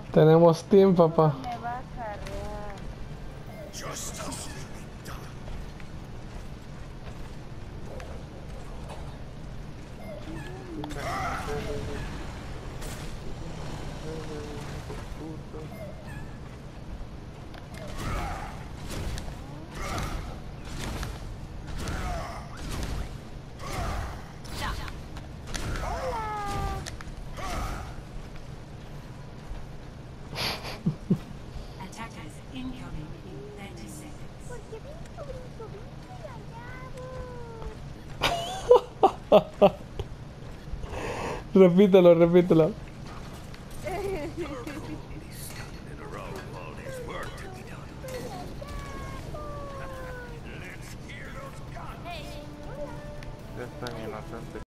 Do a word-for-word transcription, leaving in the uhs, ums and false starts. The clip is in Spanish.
Tenemos team, papá. Me va a carrear. Attackers incoming in thirty seconds. Porque brinco, brinco, brinco y allá voy. Repítelo, repítelo.